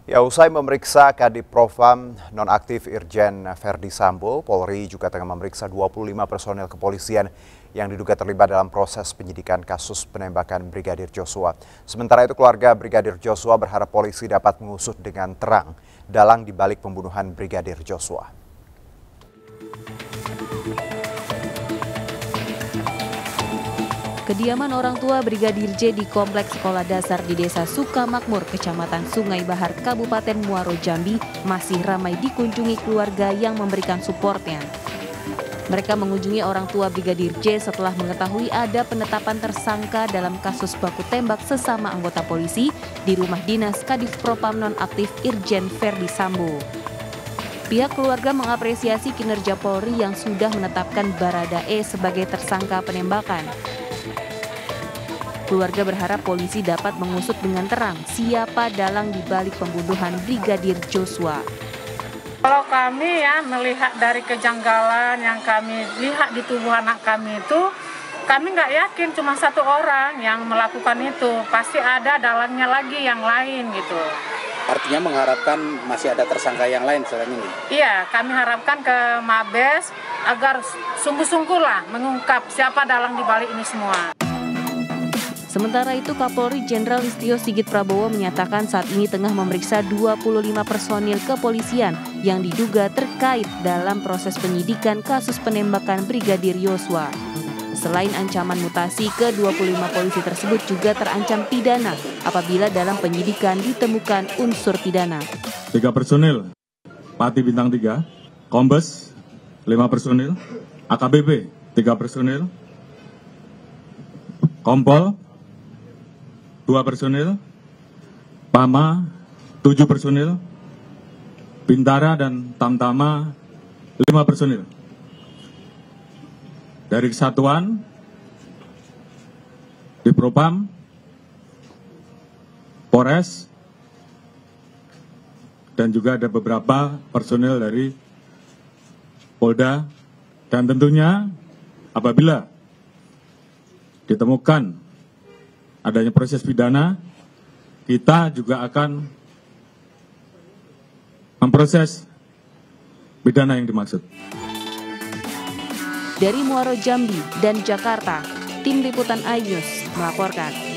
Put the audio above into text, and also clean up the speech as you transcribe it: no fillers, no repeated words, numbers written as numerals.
Ya, usai memeriksa Kadif Propam nonaktif Irjen Verdi Sambo, Polri juga tengah memeriksa 25 personel kepolisian yang diduga terlibat dalam proses penyidikan kasus penembakan Brigadir Joshua. Sementara itu keluarga Brigadir Joshua berharap polisi dapat mengusut dengan terang dalang dibalik pembunuhan Brigadir Joshua. Kediaman orang tua Brigadir J di Kompleks Sekolah Dasar di Desa Sukamakmur, Kecamatan Sungai Bahar, Kabupaten Muaro Jambi masih ramai dikunjungi keluarga yang memberikan suportnya. Mereka mengunjungi orang tua Brigadir J setelah mengetahui ada penetapan tersangka dalam kasus baku tembak sesama anggota polisi di rumah dinas Kadif Propam nonaktif Irjen Verdi Sambo. Pihak keluarga mengapresiasi kinerja Polri yang sudah menetapkan Baradae sebagai tersangka penembakan. Keluarga berharap polisi dapat mengusut dengan terang siapa dalang dibalik pembunuhan Brigadir Joshua. Kalau kami melihat dari kejanggalan yang kami lihat di tubuh anak kami itu, kami nggak yakin cuma satu orang yang melakukan itu, pasti ada dalangnya lagi yang lain gitu. Artinya mengharapkan masih ada tersangka yang lain selain ini? Iya, kami harapkan ke Mabes agar sungguh-sungguh lah mengungkap siapa dalang dibalik ini semua. Sementara itu, Kapolri Jenderal Listio Sigit Prabowo menyatakan saat ini tengah memeriksa 25 personil kepolisian yang diduga terkait dalam proses penyidikan kasus penembakan Brigadir Joshua. Selain ancaman mutasi, ke-25 polisi tersebut juga terancam pidana apabila dalam penyidikan ditemukan unsur pidana. 3 personil, Pati Bintang 3, Kombes 5 personil, AKBP 3 personil, Kompol 2 personil, Pama 7 personil, Bintara dan Tamtama 5 personil. Dari kesatuan di Propam, Polres, dan juga ada beberapa personil dari Polda, dan tentunya apabila ditemukan adanya proses pidana, kita juga akan memproses pidana yang dimaksud. Dari Muaro Jambi dan Jakarta, Tim Liputan iNews melaporkan.